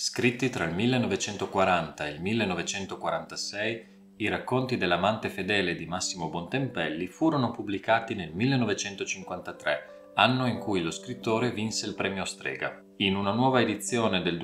Scritti tra il 1940 e il 1946, i racconti dell'amante fedele di Massimo Bontempelli furono pubblicati nel 1953, anno in cui lo scrittore vinse il premio Strega. In una nuova edizione del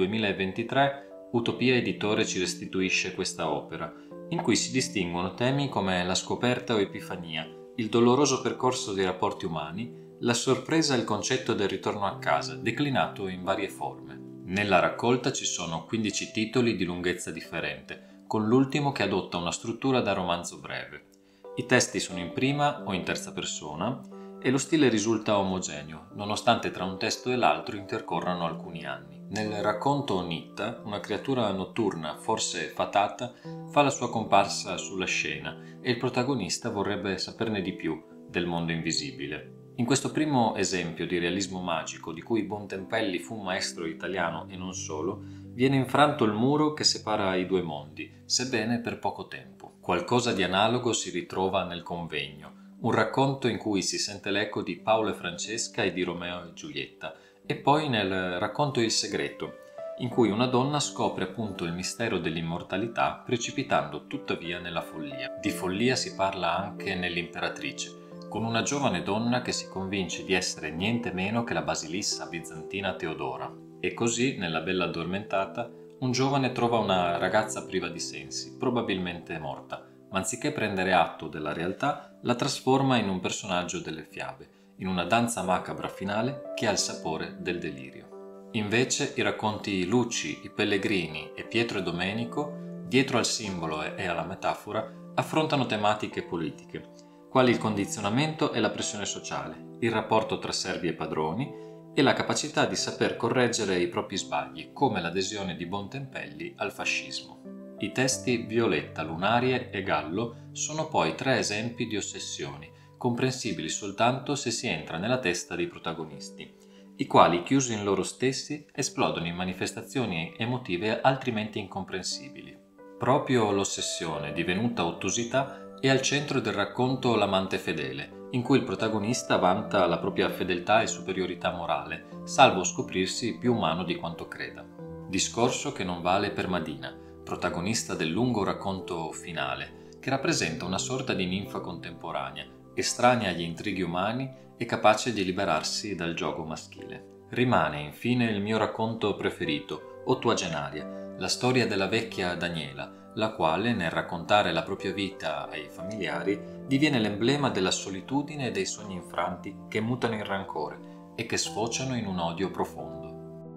2023, Utopia Editore ci restituisce questa opera, in cui si distinguono temi come la scoperta o epifania, il doloroso percorso dei rapporti umani, la sorpresa e il concetto del ritorno a casa, declinato in varie forme. Nella raccolta ci sono 15 titoli di lunghezza differente, con l'ultimo che adotta una struttura da romanzo breve. I testi sono in prima o in terza persona e lo stile risulta omogeneo, nonostante tra un testo e l'altro intercorrano alcuni anni. Nel racconto Nitta, una creatura notturna, forse fatata, fa la sua comparsa sulla scena e il protagonista vorrebbe saperne di più del mondo invisibile. In questo primo esempio di realismo magico, di cui Bontempelli fu un maestro italiano e non solo, viene infranto il muro che separa i due mondi, sebbene per poco tempo. Qualcosa di analogo si ritrova nel Convegno, un racconto in cui si sente l'eco di Paolo e Francesca e di Romeo e Giulietta, e poi nel racconto Il segreto, in cui una donna scopre appunto il mistero dell'immortalità, precipitando tuttavia nella follia. Di follia si parla anche nell'Imperatrice, con una giovane donna che si convince di essere niente meno che la basilissa bizantina Teodora. E così, nella Bella addormentata, un giovane trova una ragazza priva di sensi, probabilmente morta, ma anziché prendere atto della realtà, la trasforma in un personaggio delle fiabe, in una danza macabra finale che ha il sapore del delirio. Invece, i racconti Lucci, I Pellegrini e Pietro e Domenico, dietro al simbolo e alla metafora, affrontano tematiche politiche, quali il condizionamento e la pressione sociale, il rapporto tra servi e padroni e la capacità di saper correggere i propri sbagli, come l'adesione di Bontempelli al fascismo. I testi Violetta, Lunarie e Gallo sono poi 3 esempi di ossessioni, comprensibili soltanto se si entra nella testa dei protagonisti, i quali, chiusi in loro stessi, esplodono in manifestazioni emotive altrimenti incomprensibili. Proprio l'ossessione, divenuta ottusità, è al centro del racconto L'amante fedele, in cui il protagonista vanta la propria fedeltà e superiorità morale, salvo scoprirsi più umano di quanto creda. Discorso che non vale per Madina, protagonista del lungo racconto finale, che rappresenta una sorta di ninfa contemporanea, estranea agli intrighi umani e capace di liberarsi dal giogo maschile. Rimane infine il mio racconto preferito, Ottuagenaria, la storia della vecchia Daniela, la quale, nel raccontare la propria vita ai familiari, diviene l'emblema della solitudine e dei sogni infranti che mutano in rancore e che sfociano in un odio profondo.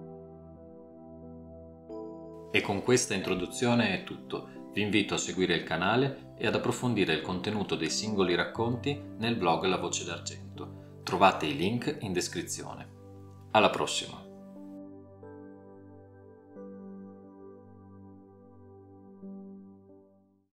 E con questa introduzione è tutto. Vi invito a seguire il canale e ad approfondire il contenuto dei singoli racconti nel blog La Voce d'Argento. Trovate i link in descrizione. Alla prossima!